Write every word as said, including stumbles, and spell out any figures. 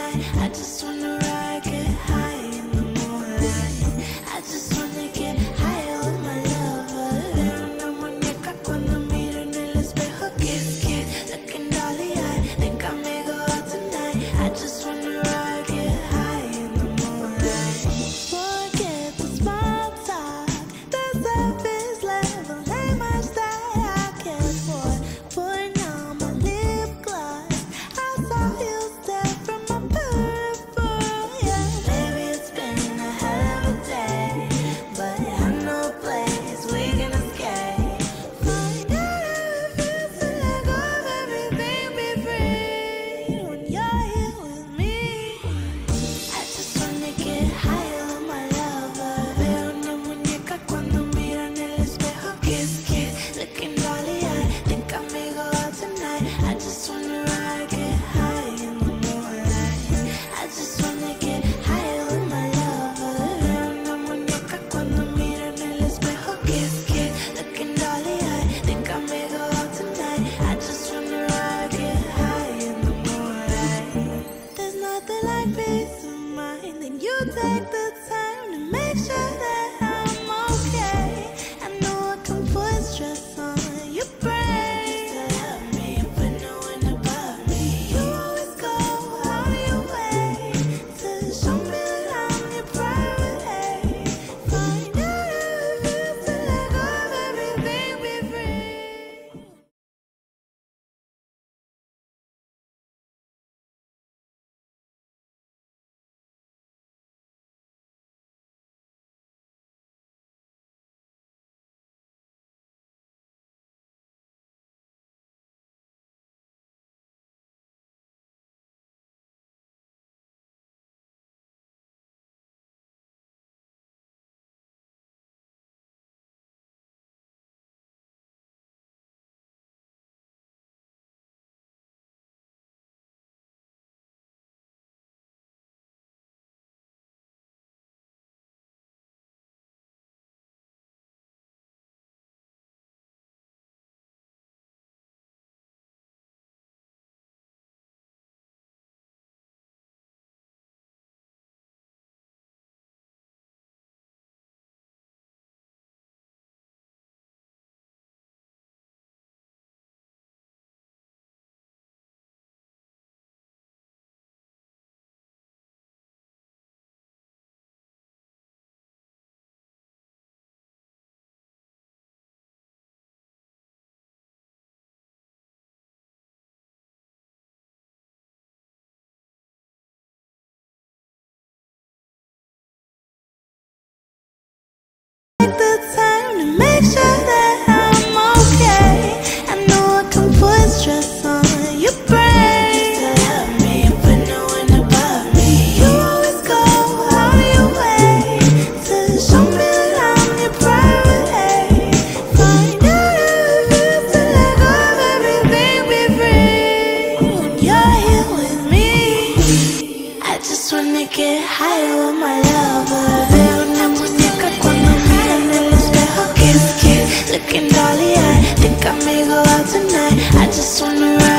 tonight. I just wanna ride, get high in the moonlight. I just wanna get high with my lover. Veo una muñeca cuando miro en el espejo. Kiss, kiss, looking dolly eye. Think I may go out tonight. I just wanna ride, get high in the moonlight. Forget the small talk, the surface level ain't much that I care for. Putting on my lip gloss, I saw you step from my peripheral. Yeah, baby, it's been a hell of a day, but I know a place we can escape. Find out how it feels to let go of everything, be free when you're here with me. I just wanna get higher with my lover. Veo una muñeca cuando miro en el espejo. Kiss, kiss, looking dolly eye. Think I may go out tonight. I just wanna ride, get high in the moonlight. I just wanna get higher with my lover. Veo una muñeca cuando miro en el espejo. Kiss, kiss, looking dolly eye. Think I may go out tonight. I just wanna ride, get high in the moonlight. There's nothing like peace of mind. Then you take the time to make sure that I'm okay. I know I can put stress on your brain just to help me, but no one above me. You always go out of your way to show me that I'm your priority. Find out how it feels to let go of everything, be free. Take the time to make sure that I'm okay. I know I can put stress on your brain just to help me, but no one above me. You always go out of your way to show me that I'm your priority. Find out how it feels to let go of everything, be free when you're here with me. I just wanna get higher with my lover. Veo una muñeca cuando miro en el espejo. Kiss, kiss, looking dolly eye. Think I may go out tonight. I just wanna ride.